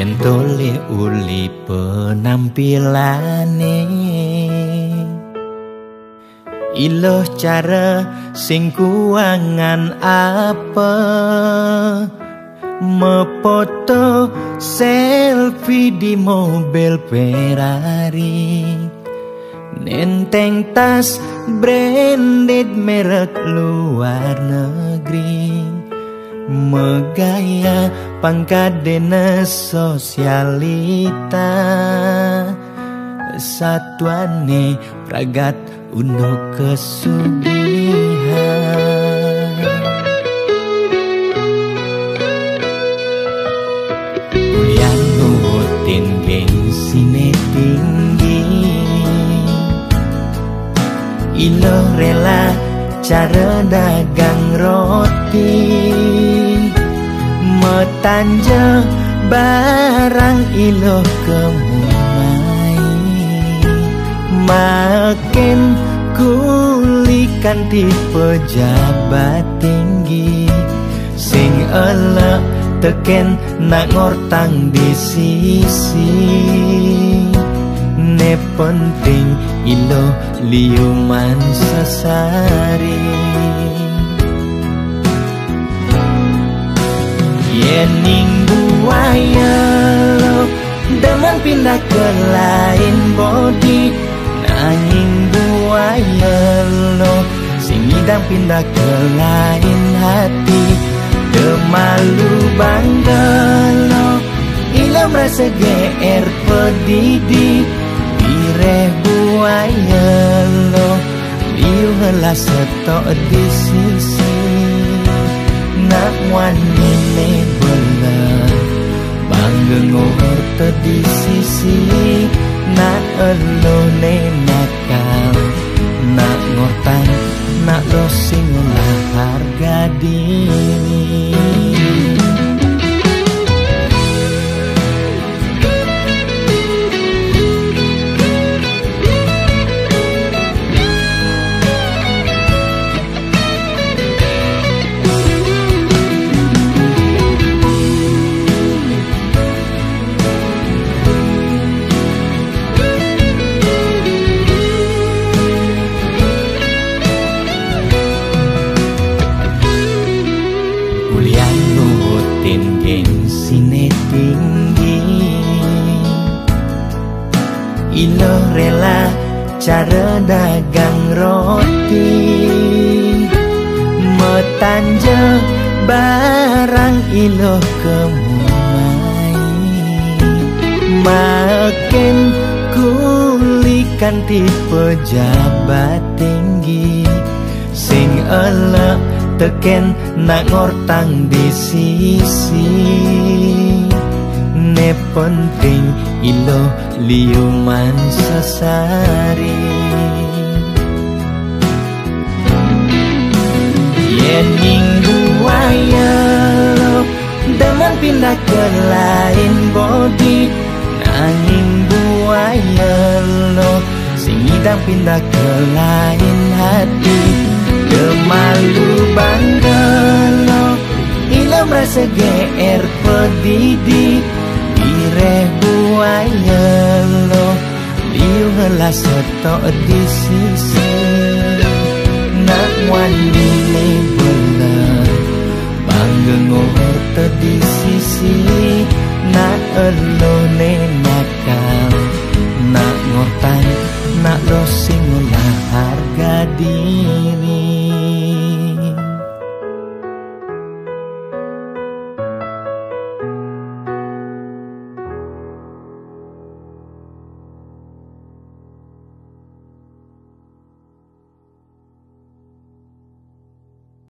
yen tole uli penampilane. Iloh cara sing kuangan apa, mefoto selfie di mobil Ferrari, nenteng tas branded merek luar negeri, megaya pangkadena sosialita, satuane pragat uno kesugihan. Kuliah nurutin gengsine tinggi, iloh rela cara dagang roti, metanja barang iloh kemumai, makin kulikan di pejabat tinggi, sing elek teken nak ngortang di sisi, ne penting ilo liuman sasari. Yening buaya lo demen pindah ke lain body, nanging buaya lo sing ngidang pindah ke lain hati. Demalu bangga lo ilo merasa GR pedidi, direh buaya lo liu helah setok di sisi, nak wani ne belah bangga ngorte di sisi, nak elo ne nakal, nak ngortang nak lo singulah harga diri. Iloh rela cara dagang roti, metanja barang iloh kemumai, makin kulikan di pejabat tinggi, sing elek teken nak ngortang di sisi, ne penting ilo liuman sasari. Yening buaya lo demen pindah ke lain body, nanging buaya lo sing ngidang pindah ke lain hati. Demalu bangga lo ilo merasa GR pedidi, direh buaya lo liu helah setok di sisi, nak wani ne belah bangga ngorte di sisi, nak elo ne nakal, nak ngortang nak lo singulah harga diri.